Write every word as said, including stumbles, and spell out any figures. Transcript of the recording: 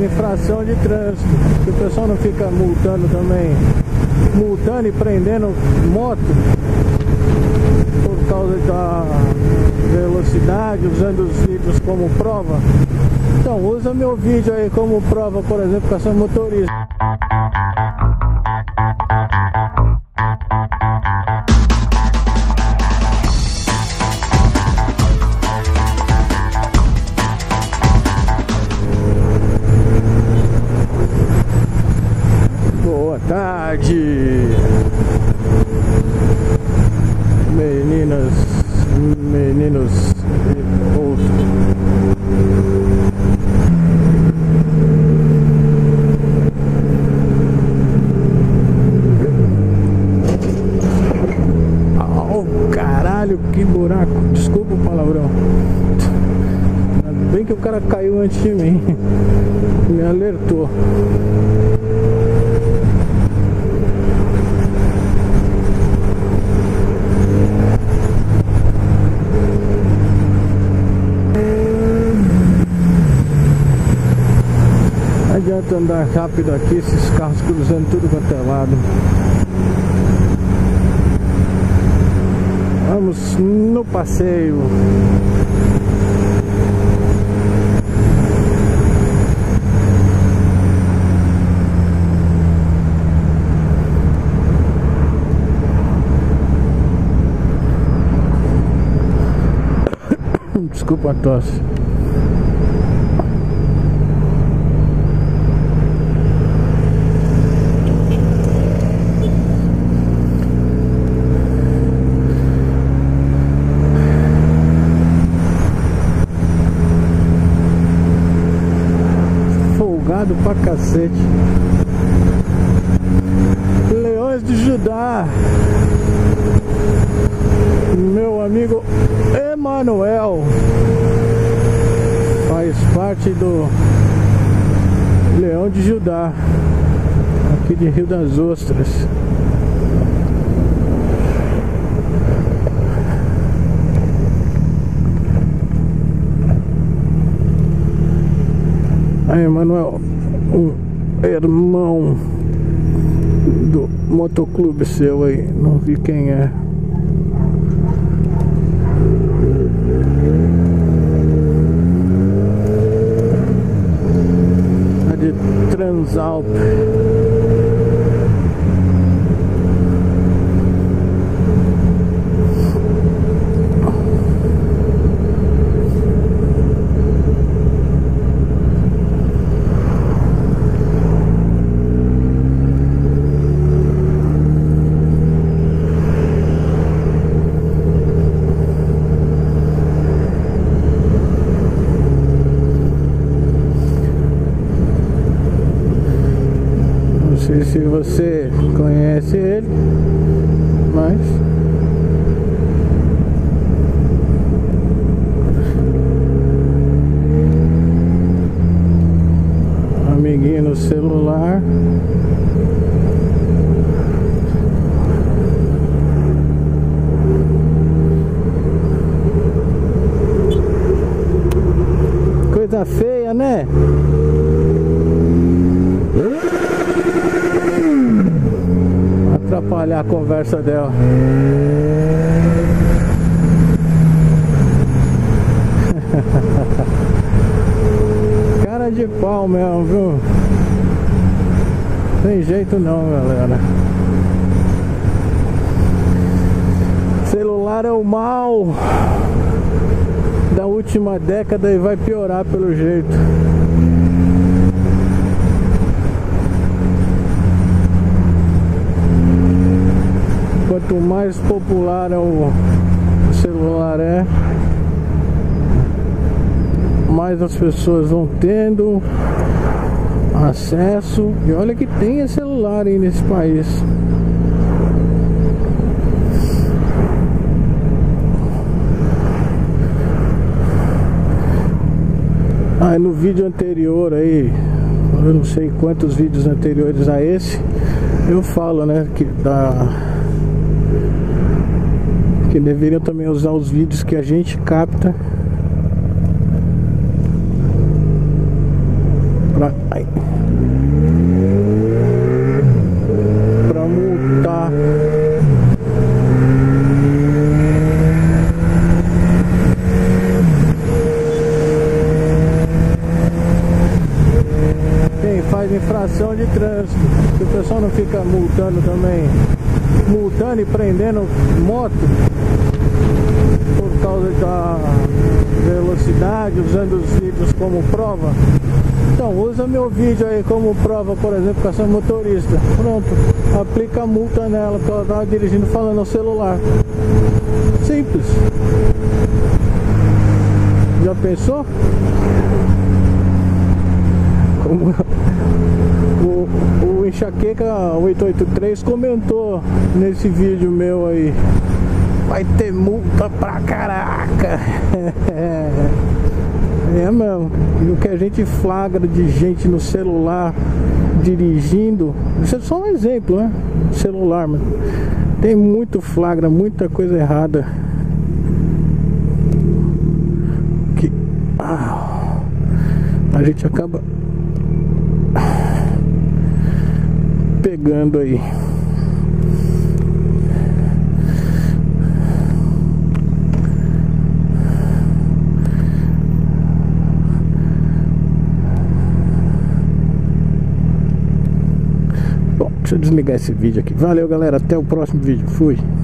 infração de trânsito, que o pessoal não fica multando também, multando e prendendo moto por causa da velocidade, usando os vídeos como prova. Então usa meu vídeo aí como prova, por exemplo, com essa motorista. Boa tarde, meninas, meninos e outros. Oh, caralho, que buraco. Desculpa o palavrão. Ainda bem que o cara caiu antes de mim. Me alertou. Não adianta andar rápido aqui, esses carros cruzando tudo quanto é lado. Vamos no passeio. Desculpa a tosse. Folgado pra cacete. Leões de Judá. Meu amigo Emanuel faz parte do Leão de Judá, aqui de Rio das Ostras. Aí, Emanuel, um irmão do motoclube seu aí, não vi quem é. Transalp. Não sei se você conhece ele, mas amiguinho no celular. Coisa feia, né? Atrapalhar a conversa dela. Cara de pau mesmo, viu? Tem jeito não, galera. Celular é o mal da última década e vai piorar pelo jeito. Quanto mais popular é o celular é, mais as pessoas vão tendo acesso. E olha que tem celular aí nesse país. Ah, no vídeo anterior aí, eu não sei quantos vídeos anteriores a esse, eu falo, né, que da que deveriam também usar os vídeos que a gente capta para Ai. Pra multar. Quem faz infração de trânsito, que o pessoal não fica multando também, multando e prendendo moto por causa da velocidade, usando os vídeos como prova. Então usa meu vídeo aí como prova, por exemplo, com essa motorista. Pronto, aplica a multa nela, porque ela estava dirigindo falando no celular. Simples. Já pensou? Como o, o Enxaqueca oito oito três comentou nesse vídeo meu aí, vai ter multa pra caraca. É mesmo. E o que a gente flagra de gente no celular dirigindo, isso é só um exemplo, né? Celular, mano. Tem muito flagra, muita coisa errada. Que ah, a gente acaba pegando aí. Bom, deixa eu desligar esse vídeo aqui. Valeu, galera, até o próximo vídeo. Fui.